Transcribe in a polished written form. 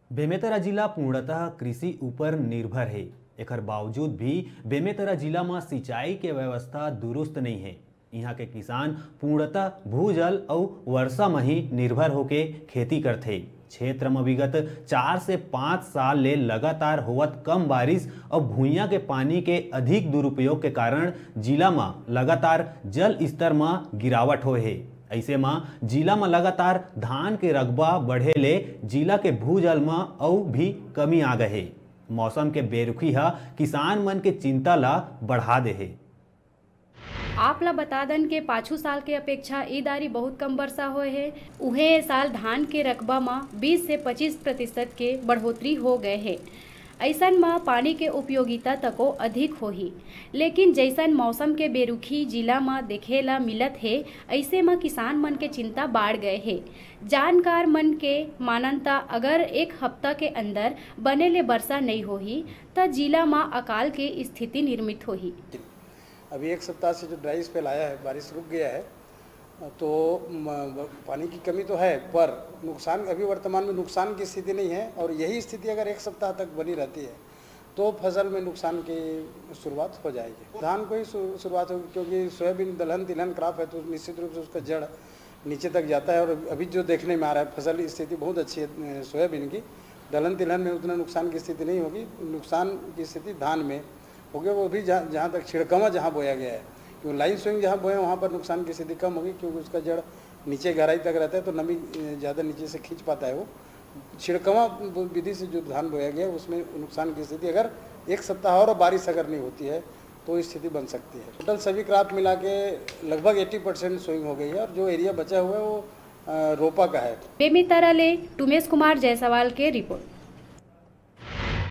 बेमेतरा जिला पूर्णतः कृषि ऊपर निर्भर है। एकर बावजूद भी बेमेतरा जिला में सिंचाई के व्यवस्था दुरुस्त नहीं है। यहाँ के किसान पूर्णतः भूजल और वर्षा में ही निर्भर होके खेती करते। क्षेत्र में विगत 4 से 5 साल ले लगातार होवत कम बारिश और भुइयां के पानी के अधिक दुरुपयोग के कारण जिला में लगातार जल स्तर में गिरावट होए है। ऐसे में जिला में लगातार धान के रकबा बढ़े ले जिला के भूजल में और भी कमी आ गए है। मौसम के बेरुखी है किसान मन के चिंता ला बढ़ा दे है। आप ला बता दन के 5 साल के अपेक्षा ई दारी बहुत कम वर्षा हुए है। उहे ए साल धान के रकबा में 20 से 25% के बढ़ोतरी हो गए है। ऐसन में पानी के उपयोगिता तको अधिक होही, लेकिन जैसन मौसम के बेरुखी जिला में देखे ला मिलत है, ऐसे में किसान मन के चिंता बढ़ गए है। जानकार मन के मानता अगर 1 हफ्ता के अंदर बने ले वर्षा नहीं होही तो जिला में अकाल के स्थिति निर्मित होही। अभी 1 सप्ताह से जो ड्राई स्पेल आया है, बारिश रुक गया है, तो पानी की कमी तो है, पर नुकसान अभी वर्तमान में नुकसान की स्थिति नहीं है। और यही स्थिति अगर 1 सप्ताह तक बनी रहती है तो फसल में नुकसान की शुरुआत हो जाएगी। धान को ही शुरुआत होगी, क्योंकि सोयाबीन दलहन तिलहन क्रॉप है, तो निश्चित रूप से उसका जड़ नीचे तक जाता है। और अभी जो देखने में आ रहा है फसल स्थिति बहुत अच्छी है सोयाबीन की। दलहन तिलहन में उतना नुकसान की स्थिति नहीं होगी। नुकसान की स्थिति धान में होगी, वो भी जहाँ तक छिड़कवा जहाँ बोया गया है, क्योंकि लाइन स्विंग जहाँ बोए वहाँ पर नुकसान की स्थिति कम होगी, क्योंकि उसका जड़ नीचे गहराई तक रहता है, तो नमी ज़्यादा नीचे से खींच पाता है। वो छिड़कवा विधि से जो धान बोया गया है उसमें नुकसान की स्थिति अगर 1 सप्ताह और बारिश अगर नहीं होती है तो स्थिति बन सकती है। टोटल सभी क्रॉप मिला के लगभग 80% स्विंग हो गई है, और जो एरिया बचा हुआ है वो रोपा का है। बेमेतरा ले उमेश कुमार जायसवाल के रिपोर्ट।